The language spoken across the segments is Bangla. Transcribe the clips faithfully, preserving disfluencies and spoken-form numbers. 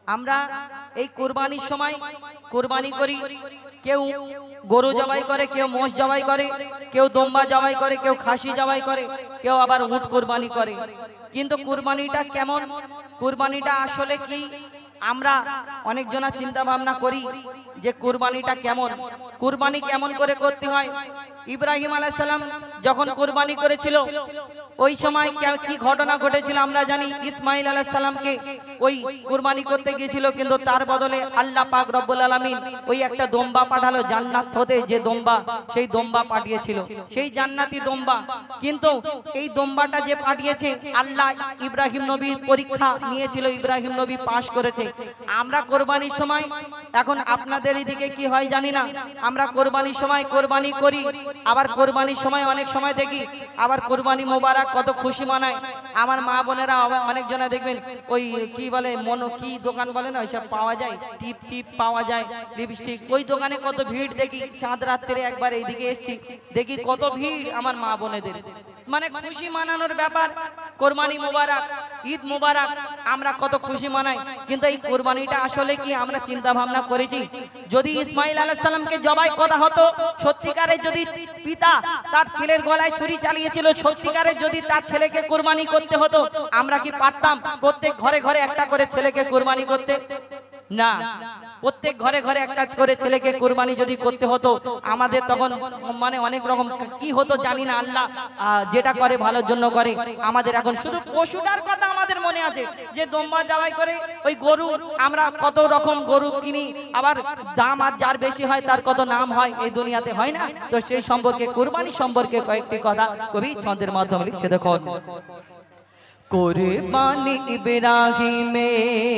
আমরা এই কুরবানির সময় কুরবানি করি, কেউ গরু জবাই করে, কেউ মোষ জবাই করে, কেউ দম্বা জবাই করে, কেউ খাসি জবাই করে, কেউ আবার উট কুরবানি করে। কিন্তু কুরবানিটা কেমন, কুরবানিটা আসলে কি, আমরা অনেকজনা চিন্তা ভাবনা করি যে কুরবানিটা কেমন, কুরবানি কেমন করে করতে হয়। ইব্রাহিম আলাইহিস সালাম যখন কুরবানি করেছিল ওই সময় কি ঘটনা ঘটেছিল আমরা জানি। ইসমাইল আলাইহিস সালামকে ওই কুরবানি করতে গিয়েছিল, কিন্তু তার বদলে আল্লাহ পাক রব্বুল আলামিন ওই একটা দম্বা পাঠালো জান্নাত হতে, যে দম্বা সেই দম্বা পাঠিয়েছিল, সেই জান্নাতি দম্বা। কিন্তু এই দম্বাটা যে পাঠিয়েছে আল্লাহ ইব্রাহিম নবীর পরীক্ষা নিয়েছিল, ইব্রাহিম নবী পাশ করেছে। আমরা কোরবানির সময়, এখন আপনাদের এদিকে কি হয় জানি না, আমরা কোরবানির সময় কোরবানি করি, আবার কোরবানির সময় অনেক সময় দেখি আবার কোরবানি মোবারক কত খুশি মানায়। আমার মা বোনেরা অনেক জনা দেখবেন ওই কি বলে মনো কি দোকান বলে না, ওইসব পাওয়া যায়, টিপ টিপ পাওয়া যায়, লিপস্টিক, ওই দোকানে কত ভিড় দেখি। চাঁদ রাত্রে একবার এইদিকে এসছি, দেখি কত ভিড় আমার মা বোনেদের, মানে খুশি মানানোর ব্যাপার। কোরবানি মোবারক, ঈদ মোবারক, আমরা কত খুশি মানাই। কিন্তু এই কোরবানিটা আসলে কি আমরা চিন্তা ভাবনা করেছি? যদি ইসমাইল আলাইহিস সালামকে জবাই করা হতো, সত্যিকারে যদি পিতা তার ছেলের গলায় ছুরি চালিয়েছিল, সত্যিকারে যদি তার ছেলেকে কোরবানি করতে হতো, আমরা কি পারতাম প্রত্যেক ঘরে ঘরে একটা করে ছেলেকে কোরবানি করতে? না, প্রত্যেক ঘরে ঘরে একটা করে ছেলেকে কোরবানি যদি করতে হতো, আমাদের তখন মানে অনেক রকম কি হতো জানি না। আল্লাহ যেটা করে ভালোর জন্য করে। আমাদের এখন শুধু পশুটার কথা আমাদের মনে আছে, যে দম্বা জবাই করে ওই গরু, আমরা কত রকম গরু কিনি, আবার দাম আর যার বেশি হয় তার কত নাম হয়, এই দুনিয়াতে হয় না? তো সেই সম্পর্কে, কুরবানি সম্পর্কে কয়েকটি কথা কবি ছন্দের মাধ্যমে লিখছে। দেখুন, কুরবানি ইব্রাহিমে,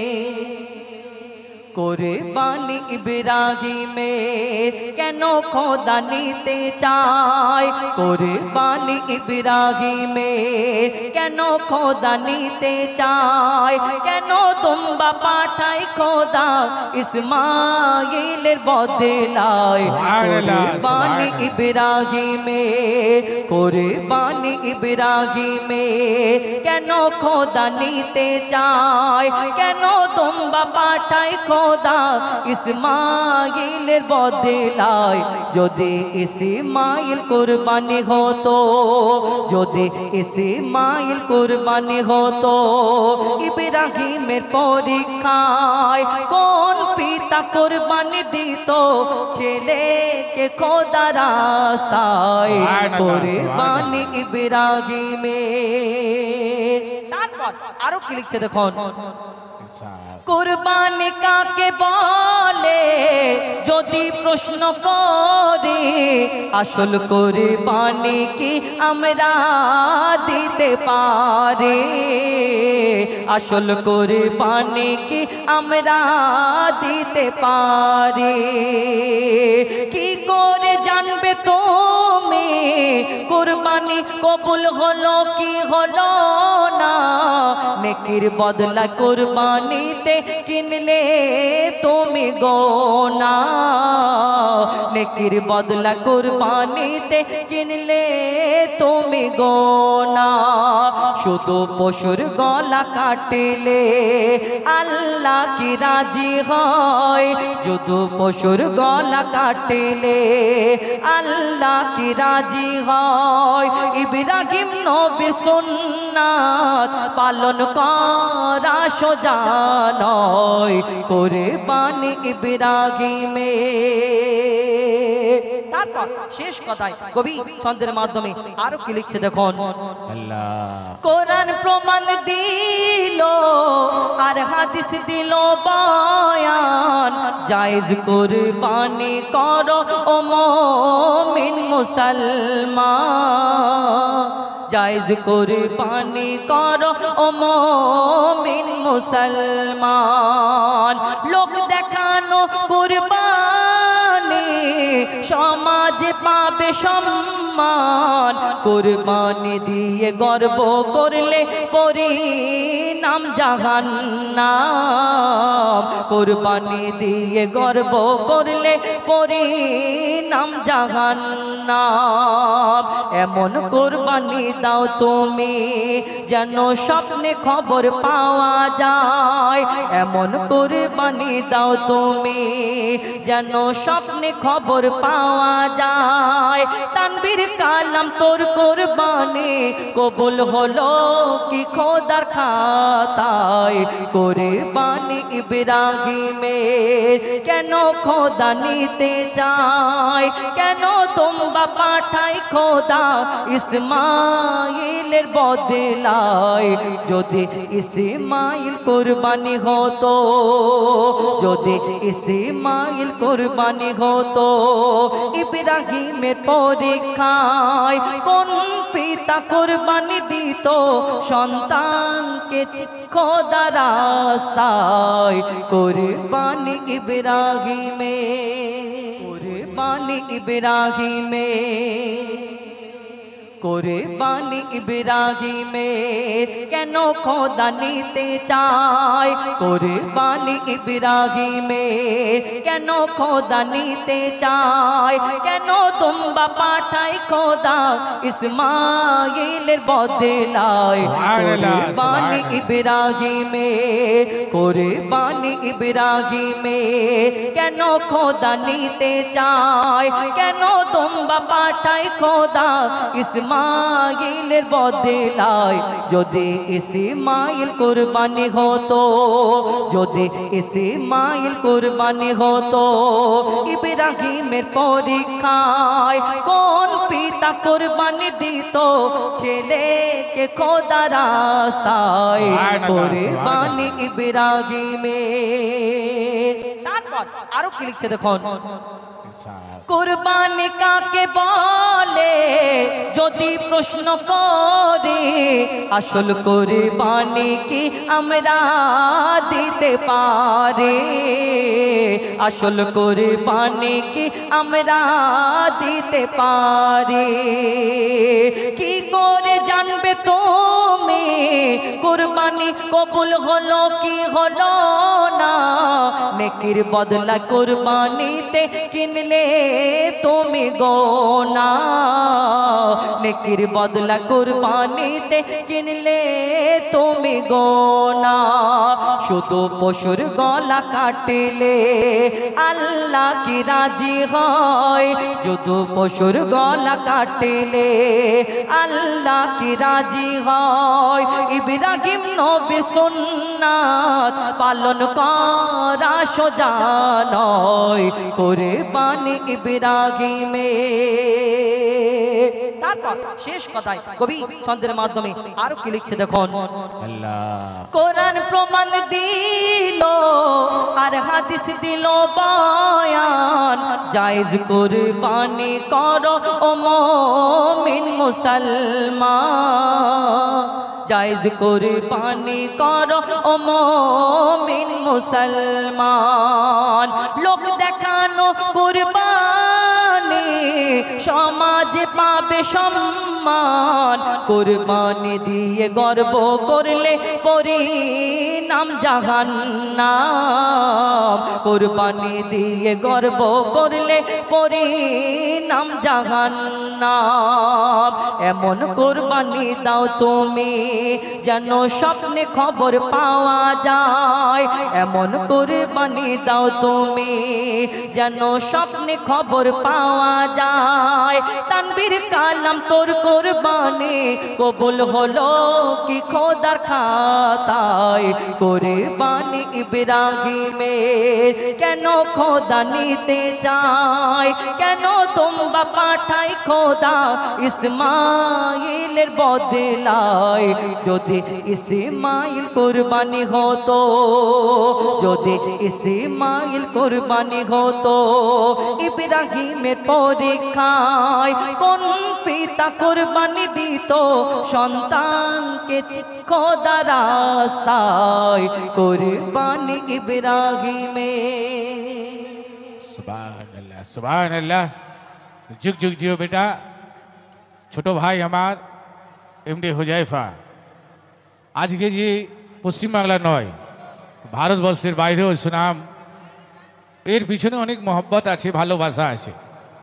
কুরবানি ইব্রাহিমে কেন খোদা নিতে চায়, কুরবানি ইব্রাহিমে কেন খোদা নিতে চায়, কেন দুম্বা পাঠায় খোদা ইসমাইলের বদলায়। কুরবানি ইব্রাহিমে, কুরবানি ইব্রাহিমে কেন খোদা নিতে চায়, কেন দুম্বা পাঠায় খোদা ইসমাইলের বদলায়। যদি ইসমাইল কুরবানি হতো, যদি ইসমাইল কুরবানি হতো, ইব্রাহিমের পরীক্ষায় কোন পিতা কুরবানি দিত ছেলেকে খোদা রাস্তায়। কুরবানি ইব্রাহিমের। তারপর আরো কি লিখছে দেখুন, কুরবানি কাকে বলে যদি প্রশ্ন করে, আসল কুরবানি কি আমরা দিতে পারি, আসল কুরবানি কি আমরা দিতে পারি। কি করে জানবে তুমি কুরবানি কবুল হলো কি হলো না, নেকির বদলা কুরবানিতে কিনলে তুমি গোনা, নেকির বদলা কুরবানিতে কিনলে তুমি গোনা। শুধু পশুর গলা কাটলে আল্লাহ কি রাজি হয়, শুধু পশুর গলা কাটলে আল্লাহ কি রাজি হয়। ইব্রাহিম নবীর সুন্নাত পালন করা সোজা নয়, কুরবানি ইব্রাহিমে। তারপর শেষ কথায় কবি ছন্দের মাধ্যমে আরো কি লিখছে দেখুন, কোরআন প্রমাণ দিল আর হাদিস দিল বয়ান, জায়েজ কুরবানি করো ও মুমিন মুসলমান, জায়েজ কুরবানি করো ও মুমিন মুসলমান। লোক দেখানো কুরবানি সমাজে পাবে সম্মান, কুরবানি দিয়ে গর্ব করলে পরিণাম জাহান্নাম, কুরবানি দিয়ে গর্ব করলে পরিণাম জাহান্নাম। এমন কুরবানি দাও তুমি যেন স্বপ্নে খবর পাওয়া যায়, এমন কুরবানি দাও তুমি যেন স্বপ্নে খবর পাওয়া যায়। তানবীর কালাম তোর কুরবানি কবুল হলো কি খোদার খাতায়, কুরবানি ইব্রাহিমের কেন খোদা নিতে চায়, কেন তোমরা পাঠাই খোদা ইসমাইলের বদলায়। যদি ইসমাইল কুরবানি হতো, যদি ইসমাইল কুরবানি হতো ইব্রাহিমের পরীক্ষায়, কোন পিতা কুরবানি দিত সন্তানকে খোদা রাস্তায়। কুরবানি ইব্রাহিমের, কুরবানি ইব্রাহিমের, কুরবানি ইব্রাহিমের কেন খোদা নিতে চায়, কুরবানি ইব্রাহিমের কেন খোদা নিতে চায়, কেন তোমরা পাঠাই খোদা ইসমাইলের বদলায়। কুরবানি ইব্রাহিমের, কুরবানি ইব্রাহিমের কেন খোদা নিতে চায়, কেন তোমরা পাঠাই খোদা ইসমাইলের বদলায়। যদি ইসমাইল কুরবানি হতো, যদি ইসমাইল কুরবানি হতো ইব্রাহিমের পরীক্ষায়, কোন পিতা কুরবানি দিত ছেলেকে খোদা রাস্তায়। কুরবানি ইব্রাহিমের। তারপর আরো কি লিখছে দেখুন, কুরবানি কাকে বলে যদি প্রশ্ন করে, আসল কুরবানি কি আমরা দিতে পারি, আসল কুরবানি কি আমরা দিতে পারি। কি করে জানবে তুমি কুরবানি কবুল হলো কি হলো না, নেকির বদলা কুরবানিতে কিনলে তুমি গোনা, নেকির বদলা কুরবানিতে কিনলে তুমি গোনা। শুধু পশুর গলা কাটলে আল্লাহ কি রাজি হয়, শুধু পশুর গলা কাটলে আল্লাহ কি রাজি হয়। ইব্রাহিম নবীর সুন্নাত পালন করা সোজা নয়, কুরবানি ইব্রাহিমের। তারপর শেষ কথায় কবি ছন্দের মাধ্যমে আরো কি লিখছে দেখুন, কোরআন প্রমাণ দিল আর হাদিস দিল বয়ান, জায়েজ কুরবানি করো ও মুমিন মুসলমান, জায়েজ কুরবানি করো ও মুমিন মুসলমান। লোক দেখানো কুরবানি সমাজে পাবে সম্মান, কুরবানি দিয়ে গর্ব করলে পরিণাম জাহান্নাম, কুরবানি দিয়ে গর্ব করলে পরিণাম জাহান্নাম। এমন কুরবানি দাও তুমি যেন স্বপ্নে খবর পাওয়া যায়, এমন কুরবানি দাও তুমি যেন স্বপ্নে খবর পাওয়া যায়। তানবীর কালাম তোর কুরবানি কবুল হলো কি খোদার খাতায়, কুরবানি ইব্রাহিমের কেন খোদা নিতে চায়, কেন তোমরা পাঠাই খোদা ইসমাইলের বদলায়। যদি ইসমাইল কুরবানি হতো, যদি ইসমাইল কুরবানি হতো ইব্রাহিমের পরীক্ষায়, কোন পিতা কুরবানি দিত সন্তানকে খোদা রাস্তায়। কুরবানি ইব্রাহিমের। সুবহানাল্লাহ সুবহানাল্লাহ। যুগ যুগ জিও বেটা। ছোট ভাই আমার এমডি হুজাইফা আজকে যে পশ্চিমবাংলা নয় ভারতবর্ষের বাইরেও সুনাম, এর পিছনে অনেক মহব্বত আছে, ভালোবাসা আছে।